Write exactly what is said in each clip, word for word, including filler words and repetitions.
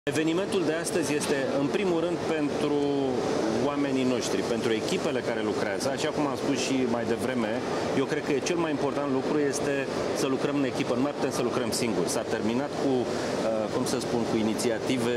Evenimentul de astăzi este, în primul rând, pentru oamenii noștri, pentru echipele care lucrează. Așa cum am spus și mai devreme, eu cred că cel mai important lucru este să lucrăm în echipă. Nu mai putem să lucrăm singuri. S-a terminat cu, cum să spun, cu inițiative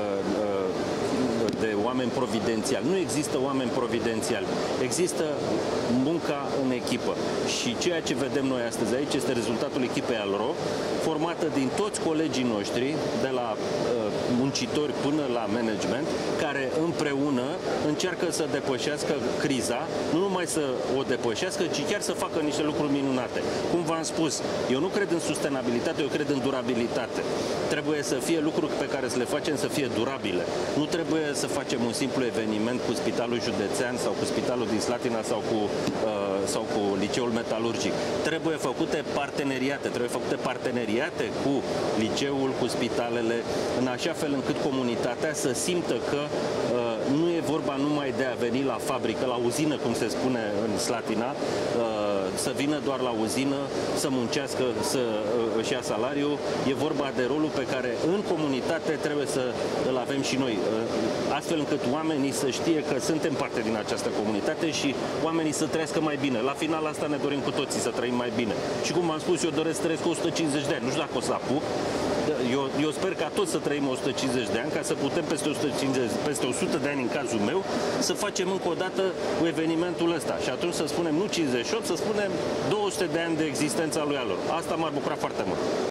de oameni providențiali. Nu există oameni providențiali. Există munca în echipă. Și ceea ce vedem noi astăzi aici este rezultatul echipei Alro, formată din toți colegii noștri, de la uh, muncitori până la management, care împreună încearcă să depășească criza, nu numai să o depășească, ci chiar să facă niște lucruri minunate. Cum v-am spus, eu nu cred în sustenabilitate, eu cred în durabilitate. Trebuie să fie lucruri pe care să le facem să fie durabile. Nu trebuie să facem un simplu eveniment cu Spitalul Județean sau cu Spitalul din Slatina sau cu, uh, sau cu Liceul Metalurgic. Trebuie făcute parteneriate, trebuie făcute parteneriate cu liceul, cu spitalele, în așa fel încât comunitatea să simtă că uh, nu e vorba numai de a veni la fabrică, la uzină, cum se spune în Slatina, uh, să vină doar la uzină, să muncească, să uh, își ia salariu. E vorba de rolul pe care în comunitate trebuie să îl avem și noi, uh, astfel încât oamenii să știe că suntem parte din această comunitate și oamenii să trăiască mai bine. La final asta ne dorim cu toții, să trăim mai bine. Și cum am spus, eu doresc să trăiesc o sută cincizeci de ani. Nu știu dacă o să apuc. Eu, eu sper ca toți să trăim o sută cincizeci de ani, ca să putem peste o sută cincizeci, peste o sută de ani în cazul meu, să facem încă o dată cu evenimentul ăsta. Și atunci să spunem nu cincizeci și opt, să spunem două sute de ani de existența lui Alro. Asta m-ar bucura foarte mult.